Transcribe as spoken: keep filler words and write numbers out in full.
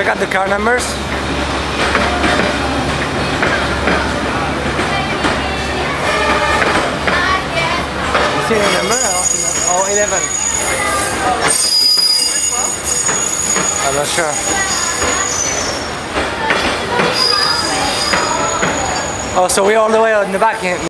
check out the car numbers. You see the number? Oh, eleven. I'm not sure. Oh, so we're all the way on the back.